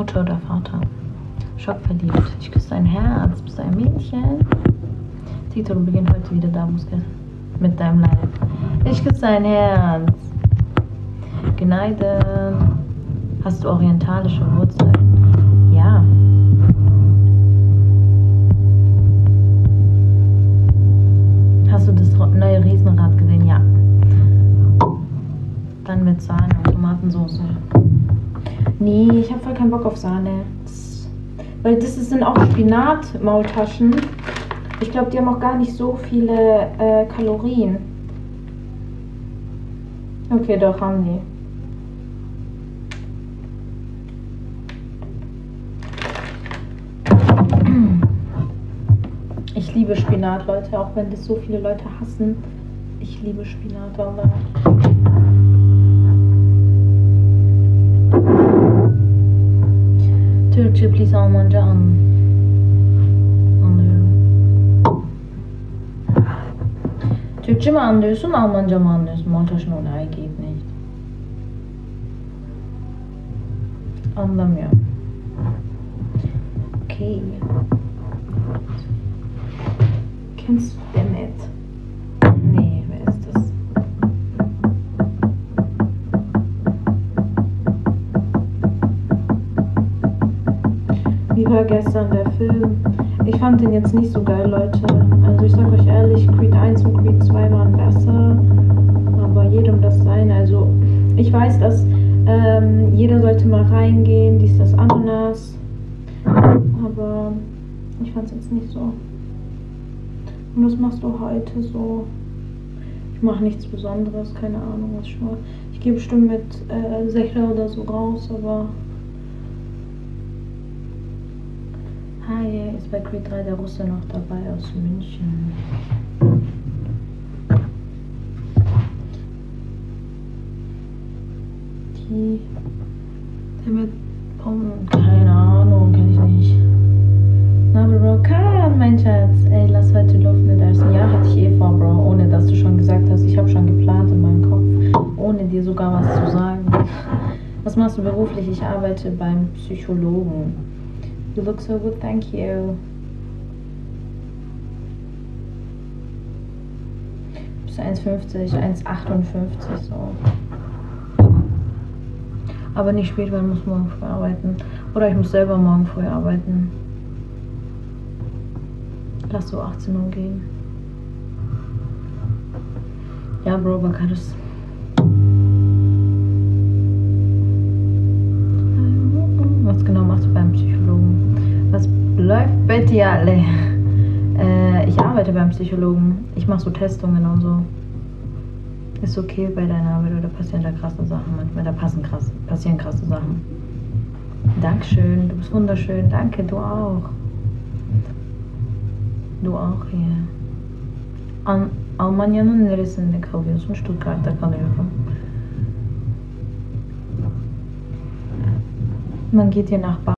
Mutter oder Vater? Schockverliebt. Ich küsse dein Herz. Bist du ein Mädchen? Tito, du beginnst heute wieder da, Muskel. Mit deinem Leib. Ich küsse dein Herz. Geneide. Hast du orientalische Wurzeln? Ja. Hast du das neue Riesenrad gesehen? Ja. Dann mit Sahne und Tomatensauce. Nee, ich habe voll keinen Bock auf Sahne. Weil das sind auch Spinat-Maultaschen. Ich glaube, die haben auch gar nicht so viele Kalorien. Okay, doch, haben die. Ich liebe Spinat, Leute, auch wenn das so viele Leute hassen. Ich liebe Spinat, aber... Türkçe please Almanca anlıyorum. Türkçe mi anlıyorsun, Almanca mı anlıyorsun? Montaşın olay geht nicht. Anlamıyorum. Okay. Kennst du den nicht? Nee, wer ist das? Wie war gestern der Film? Ich fand den jetzt nicht so geil, Leute. Also ich sag euch ehrlich, Creed 1 und Creed 2 waren besser. Aber jedem das seine. Also ich weiß, dass jeder sollte mal reingehen, dies, das, Ananas. Aber ich fand's jetzt nicht so. Und was machst du heute so? Ich mache nichts Besonderes, keine Ahnung, was ich mache. Ich gehe bestimmt mit Sechler oder so raus, aber... Hi, ist bei Creed 3 der Russe noch dabei aus München? Der mit keine Ahnung, kenn ich nicht. Na, Bro, kann, mein Schatz. Ey, lass heute Luft mit essen. Ja, hatte ich eh vor, Bro, ohne dass du schon gesagt hast. Ich habe schon geplant in meinem Kopf, ohne dir sogar was zu sagen. Was machst du beruflich? Ich arbeite beim Psychologen. You look so good, thank you. Bist du 1,50, 1,58 so. Aber nicht spät, weil ich muss morgen früh arbeiten. Oder ich muss selber morgen früh arbeiten. Lass so 18 Uhr gehen. Ja, Bro, bakarız. Was genau machst du beim Psychologen? Was läuft bei dir alle? Ich arbeite beim Psychologen. Ich mache so Testungen und so. Ist okay bei deiner Arbeit oder passieren da krasse Sachen manchmal? Da passieren krasse Sachen. Dankeschön, du bist wunderschön. Danke, du auch. Du auch hier. Almanya'nın neresinde kalıyorsun? Stuttgart'ta kalıyorum. Man geht hier nach